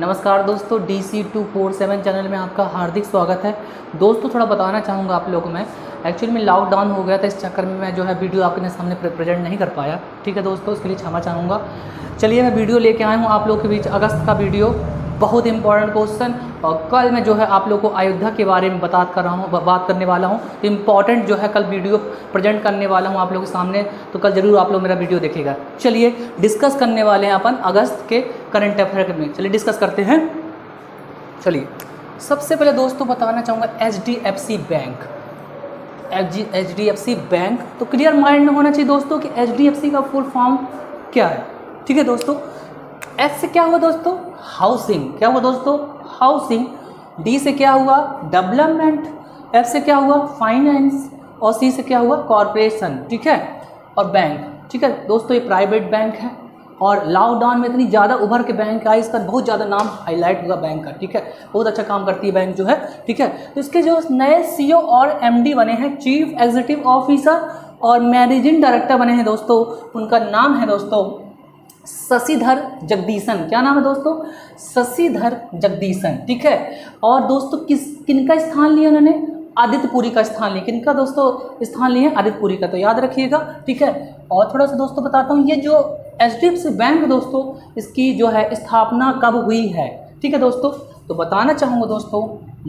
नमस्कार दोस्तों, DC247 channel में आपका हार्दिक स्वागत है। दोस्तों थोड़ा बताना चाहूँगा आप लोगों को मैं एक्चुअली में लॉकडाउन हो गया था, इस चक्कर में मैं जो है वीडियो आपके सामने प्रेजेंट नहीं कर पाया। ठीक है दोस्तों, इसके लिए क्षमा चाहूँगा। चलिए मैं वीडियो लेके आया हूँ आप लोगों के बीच अगस्त का वीडियो, बहुत इंपॉर्टेंट क्वेश्चन। और कल मैं जो है आप लोगों को अयोध्या के बारे में बात करने वाला हूँ। तो इम्पॉर्टेंट जो है कल वीडियो प्रेजेंट करने वाला हूँ आप लोगों के सामने, तो कल ज़रूर आप लोग मेरा वीडियो देखेगा। चलिए डिस्कस करने वाले हैं अपन अगस्त के करंट अफेयर में। चलिए डिस्कस करते हैं। चलिए सबसे पहले दोस्तों बताना चाहूँगा HDFC बैंक। HDFC बैंक तो क्लियर माइंड में होना चाहिए दोस्तों कि HDFC का फुल फॉर्म क्या है। ठीक है दोस्तों, S से क्या हुआ दोस्तों? हाउसिंग। क्या हुआ दोस्तों? हाउसिंग। D से क्या हुआ? डेवलपमेंट। F से क्या हुआ? फाइनेंस। और C से क्या हुआ? कॉरपोरेशन। ठीक है, और बैंक। ठीक है दोस्तों, ये प्राइवेट बैंक है और लॉकडाउन में इतनी ज़्यादा उभर के बैंक आई, इसका बहुत ज़्यादा नाम हाईलाइट हुआ बैंक का। ठीक है, बहुत अच्छा काम करती है बैंक जो है। ठीक है, तो इसके जो नए CEO और MD बने हैं, चीफ एग्जीक्यूटिव ऑफिसर और मैनेजिंग डायरेक्टर बने हैं दोस्तों, उनका नाम है दोस्तों शशिधर जगदीशन। क्या नाम है दोस्तों? शशिधर जगदीशन। ठीक है, और दोस्तों किनका स्थान लिया उन्होंने? आदित्य पुरी का स्थान लिया। किनका दोस्तों स्थान लिए? आदित्य पुरी का, तो याद रखिएगा। ठीक है, और थोड़ा सा दोस्तों बताता हूँ, ये जो HDFC बैंक दोस्तों, इसकी जो है स्थापना कब हुई है? ठीक है दोस्तों, तो बताना चाहूँगा दोस्तों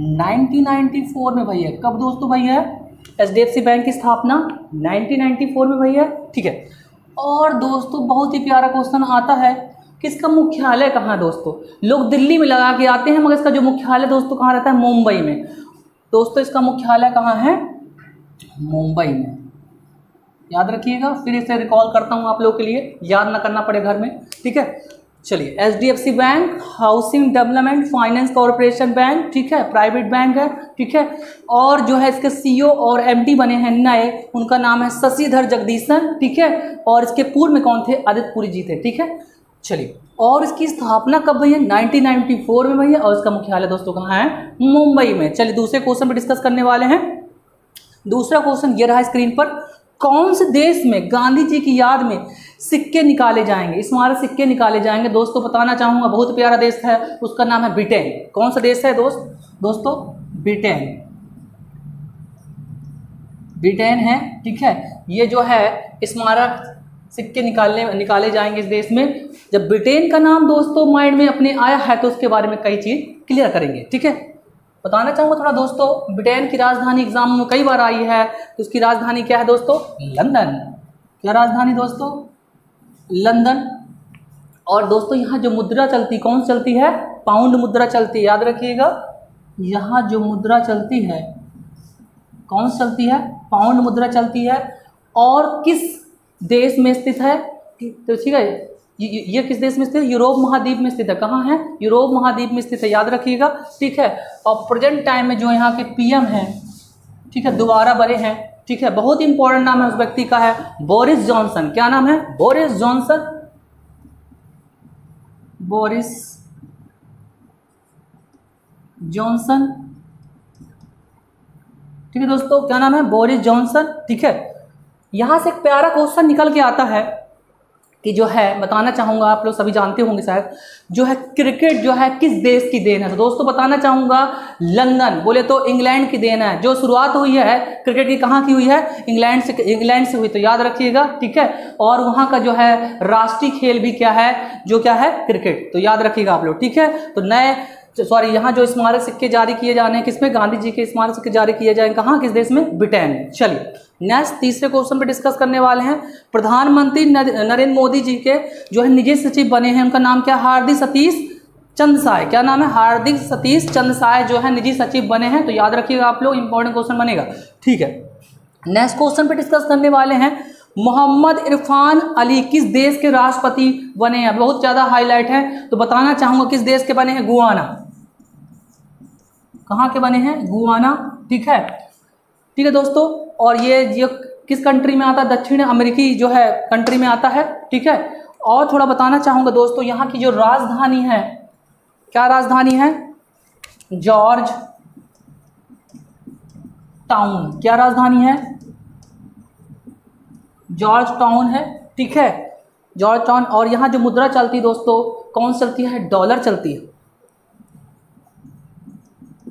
1994 में भई है। कब दोस्तों भई है HDFC बैंक की स्थापना? 1994 में भई है। ठीक है, और दोस्तों बहुत ही प्यारा क्वेश्चन आता है कि इसका मुख्यालय कहाँ है दोस्तों? लोग दिल्ली में लगा के आते हैं, मगर इसका जो मुख्यालय दोस्तों कहाँ रहता है? मुंबई में। दोस्तों इसका मुख्यालय कहाँ है? मुंबई में। याद रखिएगा, फिर इसे रिकॉल करता हूँ आप लोगों के लिए, याद ना करना पड़े घर में। ठीक है, चलिए HDFC bank housing development finance corporation bank. ठीक है, प्राइवेट बैंक है। ठीक है, और जो है इसके CEO और MD बने हैं नए, उनका नाम है शशिधर जगदीशन। ठीक है, और इसके पूर्व में कौन थे? आदित्य पुरी जी थे। ठीक है, चलिए, और इसकी स्थापना कब हुई है? 1994 में हुई है, और इसका मुख्यालय दोस्तों कहाँ है? मुंबई में। चलिए दूसरे क्वेश्चन पर डिस्कस करने वाले हैं। दूसरा क्वेश्चन ये रहा स्क्रीन पर, कौन से देश में गांधी जी की याद में सिक्के निकाले जाएंगे, स्मारक सिक्के निकाले जाएंगे? दोस्तों बताना चाहूंगा बहुत प्यारा देश है, उसका नाम है ब्रिटेन। कौन सा देश है दोस्तों? ब्रिटेन। ब्रिटेन है। ठीक है, ये जो है स्मारक सिक्के निकाले जाएंगे इस देश में। जब ब्रिटेन का नाम दोस्तों माइंड में अपने आया है तो उसके बारे में कई चीज क्लियर करेंगे। ठीक है, बताना चाहूँगा थोड़ा दोस्तों, ब्रिटेन की राजधानी एग्जाम में कई बार आई है, तो उसकी राजधानी क्या है दोस्तों? लंदन। क्या राजधानी दोस्तों? लंदन। और दोस्तों यहाँ जो मुद्रा चलती, कौन चलती है? पाउंड मुद्रा चलती है। याद रखिएगा, यहाँ जो मुद्रा चलती है कौन चलती है? पाउंड मुद्रा चलती है। और किस देश में स्थित है? तो ठीक है, ये किस देश में स्थित है? यूरोप महाद्वीप में स्थित है। कहाँ है? यूरोप महाद्वीप में स्थित है, याद रखिएगा। ठीक है, और प्रेजेंट टाइम में जो यहाँ के PM हैं, ठीक है, दोबारा बने हैं। ठीक है, बहुत इंपॉर्टेंट नाम है उस व्यक्ति का है बोरिस जॉनसन। क्या नाम है? Boris Johnson. Boris Johnson. ठीक है दोस्तों, क्या नाम है? Boris Johnson. ठीक है, यहां से एक प्यारा क्वेश्चन निकल के आता है कि जो है बताना चाहूँगा, आप लोग सभी जानते होंगे शायद, जो है क्रिकेट जो है किस देश की देन है? तो दोस्तों बताना चाहूँगा लंदन, बोले तो इंग्लैंड की देन है। जो शुरुआत हुई है क्रिकेट की कहाँ की हुई है? इंग्लैंड से हुई, तो याद रखिएगा। ठीक है, और वहाँ का जो है राष्ट्रीय खेल भी क्या है? जो क्या है? क्रिकेट, तो याद रखिएगा आप लोग। ठीक है, तो यहाँ जो स्मारक सिक्के जारी किए जाने हैं किसमें? गांधी जी के स्मारक सिक्के जारी किए जाएंगे कहाँ, किस देश में? ब्रिटेन में। चलिए नेक्स्ट तीसरे क्वेश्चन पे डिस्कस करने वाले हैं। प्रधानमंत्री नरेंद्र मोदी जी के जो है निजी सचिव बने हैं, उनका नाम क्या? हार्दिक सतीश चंद्र साय। क्या नाम है? हार्दिक सतीश चंद्र साय जो है निजी सचिव बने हैं, तो याद रखिएगा आप लोग, इंपॉर्टेंट क्वेश्चन बनेगा। ठीक है, नेक्स्ट क्वेश्चन पे डिस्कस करने वाले हैं, मोहम्मद इरफान अली किस देश के राष्ट्रपति बने हैं? बहुत ज्यादा हाईलाइट है, तो बताना चाहूंगा किस देश के बने हैं? गुआना। कहाँ के बने हैं? गुआना। ठीक है, ठीक है दोस्तों, और ये किस कंट्री में आता है? दक्षिण अमेरिकी जो है कंट्री में आता है। ठीक है, और थोड़ा बताना चाहूंगा दोस्तों, यहाँ की जो राजधानी है, क्या राजधानी है? Georgetown. क्या राजधानी है? जॉर्ज टाउन है। ठीक है, जॉर्ज टाउन। और यहाँ जो मुद्रा चलती है दोस्तों, कौन चलती है? डॉलर चलती है।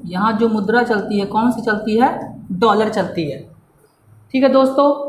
यहाँ जो मुद्रा चलती है कौन सी चलती है, डॉलर चलती है। ठीक है दोस्तों,